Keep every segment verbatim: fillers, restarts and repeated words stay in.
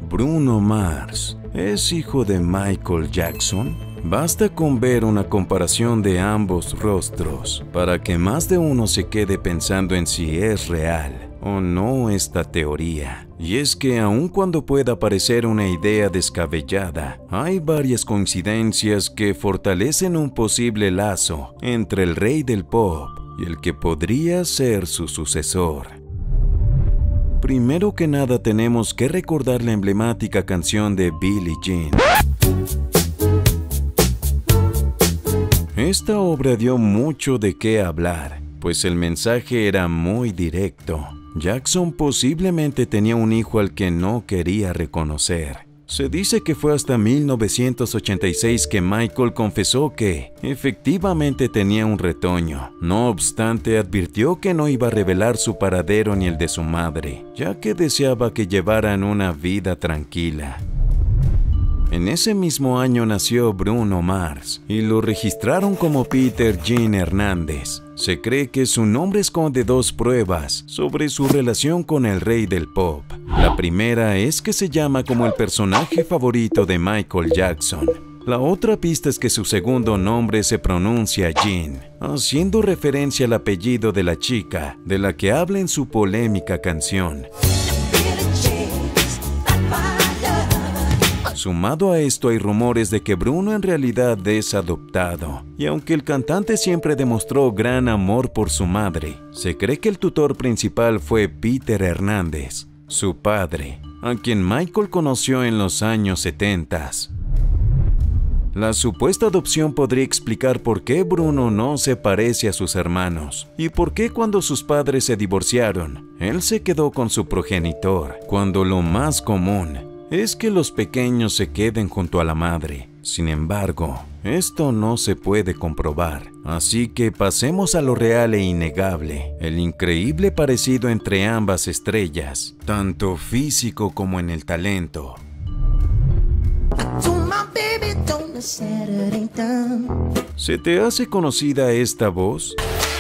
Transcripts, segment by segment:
¿Bruno Mars es hijo de Michael Jackson? Basta con ver una comparación de ambos rostros para que más de uno se quede pensando en si es real o no esta teoría. Y es que aun cuando pueda parecer una idea descabellada, hay varias coincidencias que fortalecen un posible lazo entre el rey del pop y el que podría ser su sucesor. Primero que nada tenemos que recordar la emblemática canción de Billie Jean. Esta obra dio mucho de qué hablar, pues el mensaje era muy directo. Jackson posiblemente tenía un hijo al que no quería reconocer. Se dice que fue hasta mil novecientos ochenta y seis que Michael confesó que efectivamente tenía un retoño. No obstante, advirtió que no iba a revelar su paradero ni el de su madre, ya que deseaba que llevaran una vida tranquila. En ese mismo año nació Bruno Mars y lo registraron como Peter Jean Hernández. Se cree que su nombre esconde dos pruebas sobre su relación con el rey del pop. La primera es que se llama como el personaje favorito de Michael Jackson. La otra pista es que su segundo nombre se pronuncia Jean, haciendo referencia al apellido de la chica de la que habla en su polémica canción. Sumado a esto hay rumores de que Bruno en realidad es adoptado, y aunque el cantante siempre demostró gran amor por su madre, se cree que el tutor principal fue Peter Hernández, su padre, a quien Michael conoció en los años setenta. La supuesta adopción podría explicar por qué Bruno no se parece a sus hermanos, y por qué cuando sus padres se divorciaron, él se quedó con su progenitor, cuando lo más común es que los pequeños se queden junto a la madre. Sin embargo, esto no se puede comprobar, así que pasemos a lo real e innegable, el increíble parecido entre ambas estrellas, tanto físico como en el talento. ¿Se te hace conocida esta voz?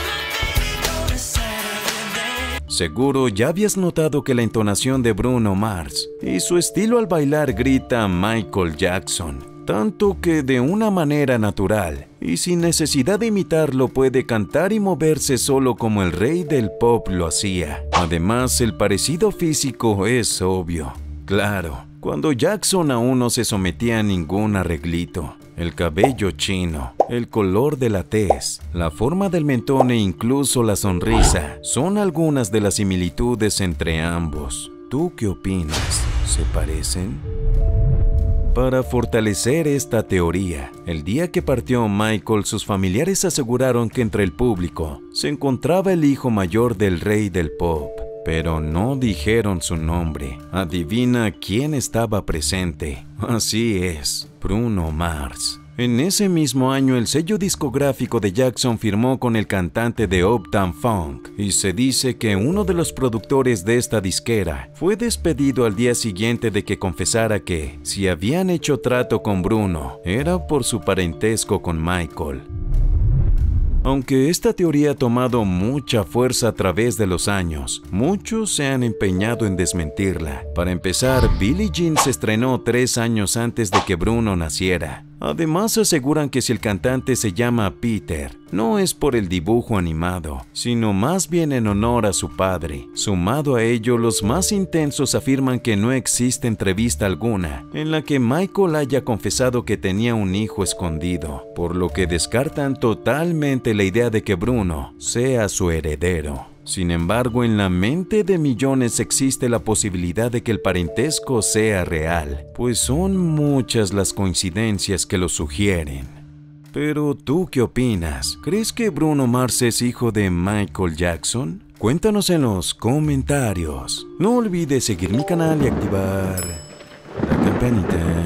Seguro ya habías notado que la entonación de Bruno Mars y su estilo al bailar grita Michael Jackson, tanto que de una manera natural y sin necesidad de imitarlo puede cantar y moverse solo como el rey del pop lo hacía. Además, el parecido físico es obvio. Claro, cuando Jackson aún no se sometía a ningún arreglito. El cabello chino, el color de la tez, la forma del mentón e incluso la sonrisa son algunas de las similitudes entre ambos. ¿Tú qué opinas? ¿Se parecen? Para fortalecer esta teoría, el día que partió Michael, sus familiares aseguraron que entre el público se encontraba el hijo mayor del rey del pop, pero no dijeron su nombre. Adivina quién estaba presente. Así es, Bruno Mars. En ese mismo año, el sello discográfico de Jackson firmó con el cantante de Uptown Funk, y se dice que uno de los productores de esta disquera fue despedido al día siguiente de que confesara que, si habían hecho trato con Bruno, era por su parentesco con Michael. Aunque esta teoría ha tomado mucha fuerza a través de los años, muchos se han empeñado en desmentirla. Para empezar, Billie Jean se estrenó tres años antes de que Bruno naciera. Además, aseguran que si el cantante se llama Peter, no es por el dibujo animado, sino más bien en honor a su padre. Sumado a ello, los más intensos afirman que no existe entrevista alguna en la que Michael haya confesado que tenía un hijo escondido, por lo que descartan totalmente la idea de que Bruno sea su heredero. Sin embargo, en la mente de millones existe la posibilidad de que el parentesco sea real, pues son muchas las coincidencias que lo sugieren. Pero, ¿tú qué opinas? ¿Crees que Bruno Mars es hijo de Michael Jackson? Cuéntanos en los comentarios. No olvides seguir mi canal y activar la campanita.